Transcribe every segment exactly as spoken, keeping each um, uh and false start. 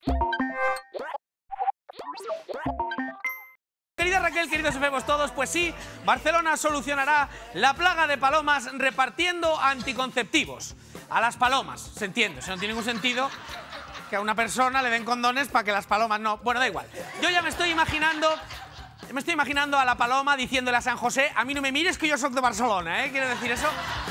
Querida Raquel, queridos efebos todos, pues sí, Barcelona solucionará la plaga de palomas repartiendo anticonceptivos a las palomas. Se entiende, o sea, no tiene ningún sentido que a una persona le den condones para que las palomas no... Bueno, da igual. Yo ya me estoy imaginando... Me estoy imaginando a la paloma diciéndole a San José: a mí no me mires que yo soy de Barcelona, ¿eh? Quiero decir eso...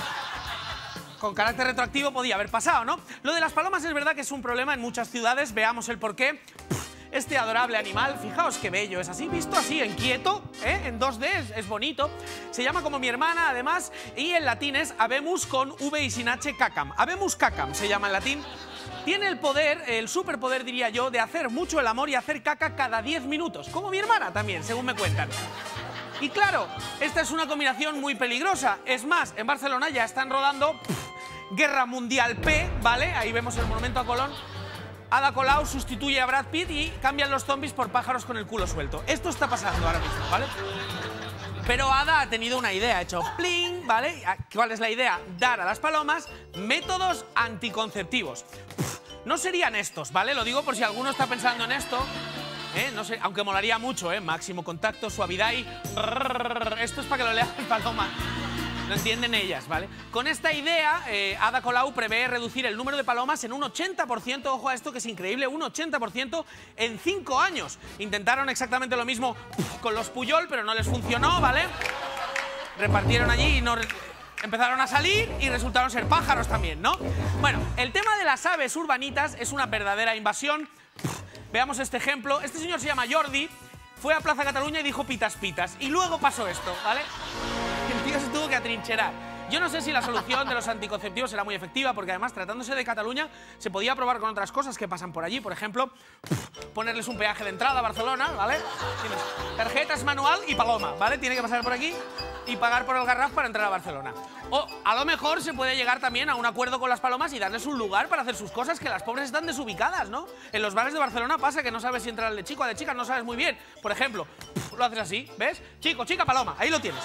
Con carácter retroactivo podía haber pasado, ¿no? Lo de las palomas es verdad que es un problema en muchas ciudades, veamos el porqué. Este adorable animal, fijaos qué bello, es así, visto así, en quieto, ¿eh? En dos D, es, es bonito. Se llama como mi hermana, además, y en latín es Habemus con V y sin H, cacam. Habemus cacam se llama en latín. Tiene el poder, el superpoder diría yo, de hacer mucho el amor y hacer caca cada diez minutos, como mi hermana también, según me cuentan. Y claro, esta es una combinación muy peligrosa. Es más, en Barcelona ya están rodando pff, Guerra Mundial P, ¿vale? Ahí vemos el monumento a Colón. Ada Colau sustituye a Brad Pitt y cambian los zombies por pájaros con el culo suelto. Esto está pasando ahora mismo, ¿vale? Pero Ada ha tenido una idea, ha hecho pling, ¿vale? ¿Cuál es la idea? Dar a las palomas métodos anticonceptivos. Pff, no serían estos, ¿vale? Lo digo por si alguno está pensando en esto. ¿Eh? No sé, aunque molaría mucho, ¿eh? Máximo contacto, suavidad y... Esto es para que lo lean las palomas. Lo entienden ellas, ¿vale? Con esta idea, eh, Ada Colau prevé reducir el número de palomas en un ochenta por ciento, ojo a esto que es increíble, un ochenta por ciento en cinco años. Intentaron exactamente lo mismo con los Puyol, pero no les funcionó, ¿vale? Repartieron allí y no... Empezaron a salir y resultaron ser pájaros también, ¿no? Bueno, el tema de las aves urbanitas es una verdadera invasión. Veamos este ejemplo. Este señor se llama Jordi, fue a Plaza Cataluña y dijo pitas pitas. Y luego pasó esto, ¿vale? El tío se tuvo que atrincherar. Yo no sé si la solución de los anticonceptivos será muy efectiva, porque además, tratándose de Cataluña, se podía probar con otras cosas que pasan por allí. Por ejemplo, ponerles un peaje de entrada a Barcelona, ¿vale? Tienes tarjetas manual y paloma, ¿vale? Tiene que pasar por aquí y pagar por el Garraf para entrar a Barcelona. O a lo mejor se puede llegar también a un acuerdo con las palomas y darles un lugar para hacer sus cosas, que las pobres están desubicadas, ¿no? En los bares de Barcelona pasa que no sabes si entrar al de chico o al de chica, no sabes muy bien. Por ejemplo, lo haces así, ¿ves? Chico, chica, paloma, ahí lo tienes.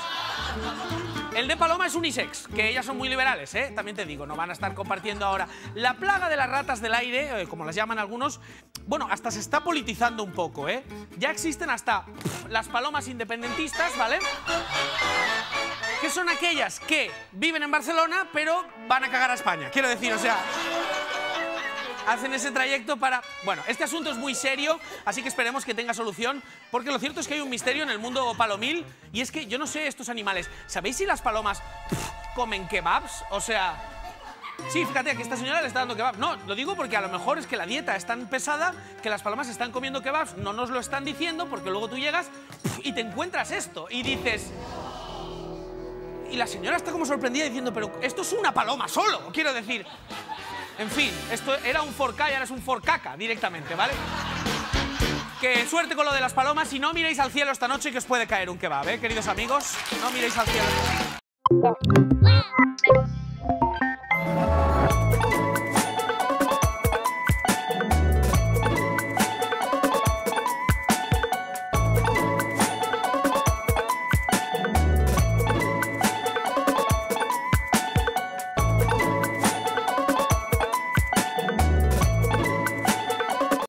El de paloma es unisex, que ellas son muy liberales, ¿eh? También te digo, no van a estar compartiendo ahora. La plaga de las ratas del aire, eh, como las llaman algunos, bueno, hasta se está politizando un poco, ¿eh? Ya existen hasta las palomas independentistas, ¿vale? Que son aquellas que viven en Barcelona, pero van a cagar a España. Quiero decir, o sea... hacen ese trayecto para... Bueno, este asunto es muy serio, así que esperemos que tenga solución, porque lo cierto es que hay un misterio en el mundo palomil, y es que yo no sé estos animales, ¿sabéis si las palomas comen kebabs? O sea... Sí, fíjate, aquí esta señora le está dando kebabs. No, lo digo porque a lo mejor es que la dieta es tan pesada que las palomas están comiendo kebabs, no nos lo están diciendo, porque luego tú llegas y te encuentras esto, y dices... Y la señora está como sorprendida diciendo, pero esto es una paloma solo, quiero decir... En fin, esto era un forca y ahora es un forcaca directamente, ¿vale? Que suerte con lo de las palomas y no miréis al cielo esta noche que os puede caer un kebab, ¿eh, queridos amigos? No miréis al cielo.